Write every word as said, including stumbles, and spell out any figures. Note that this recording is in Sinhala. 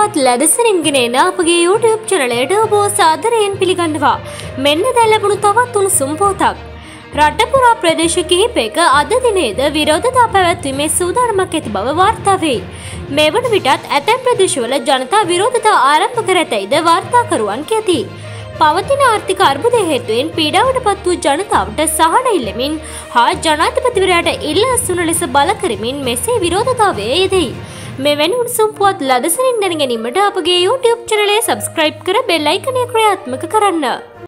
පුවත් ලැබසරින් ගෙන අපගේ YouTube චැනලයට ඔබ සාදරයෙන් පිළිගන්නවා. මෙන්න දැන් ලැබුණු තවත් උණුසුම් පුවතක්. රට පුරා ප්‍රදේශ කිහිපයක අද දිනේද විරෝධතා පැවැත්වීමේ සූදානමක් ඇති බව වාර්තා වේ. මේ වන විටත් ඇතැම් ප්‍රදේශවල ජනතා විරෝධතා ආරම්භ කර ඇතැයිද වාර්තාකරුවන් කියති. පවතින ආර්ථික අර්බුදය හේතුවෙන් පීඩාවට පත් වූ ජනතාවට සහන ඉල්ලමින් හා ජනාධිපතිවරයාට ඉල්ලා අස්වන ලෙස බල කරමින් මෙසේ විරෝධතාවයේ යෙදෙයි. මෙවැනි උණුසුම් පුවත් ලදසනින් දැන ගැනීමට අපගේ YouTube චැනලය සබ්ස්ක්‍රයිබ් කර බෙල් අයිකනය ක්‍රියාත්මක කරන්න.